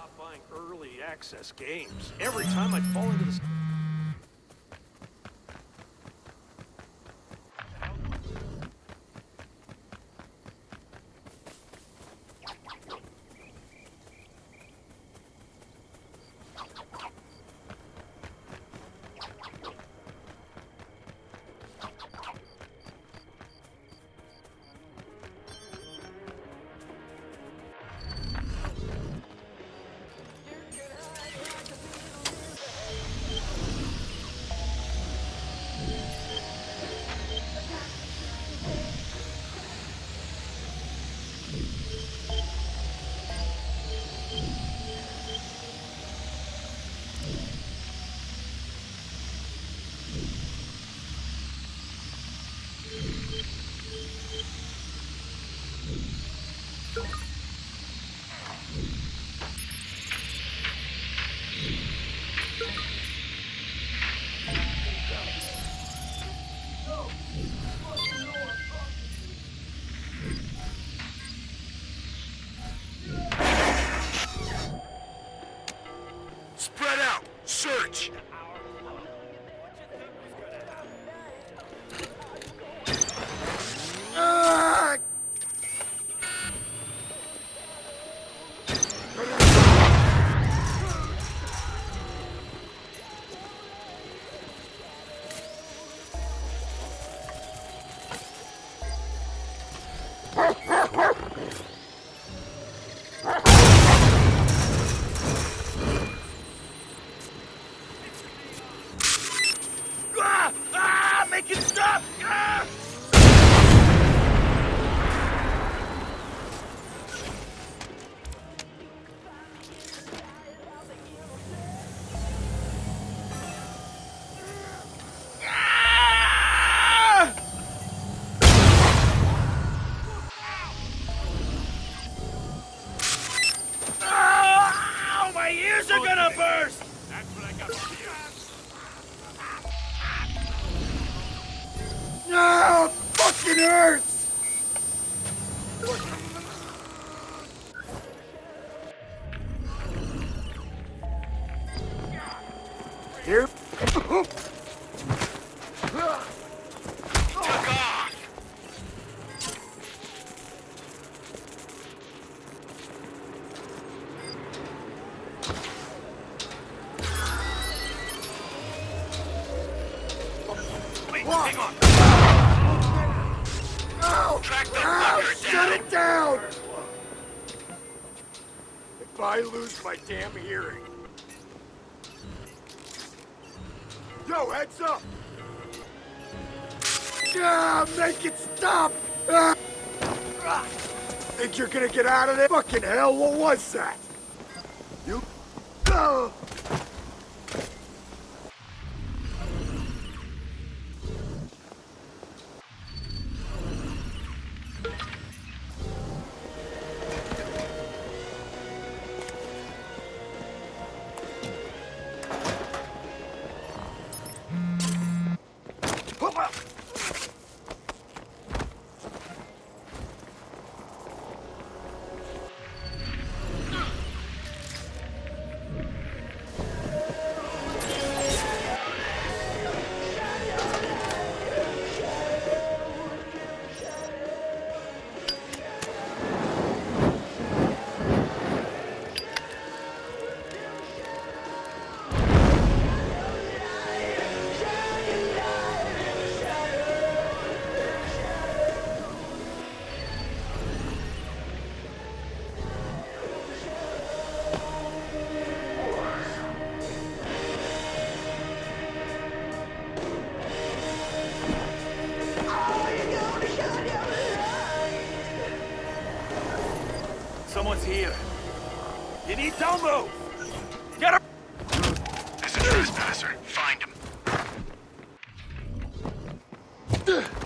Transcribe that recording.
stop buying early access games. Every time I'd fall into this... Spread out! Search! Make it stop! Oh, my ears are gonna burst! That's what I got for you. No! Fucking hurts! Here. Took off! Wait, hang on! Ow! Track the Ow! fucker Shut down! it down! If I lose my damn hearing. Yo, heads up! Make it stop! Think you're gonna get out of there? Fucking hell, what was that? You... Someone's here. You need Dumbo! Get her! There's a trespasser. Find him.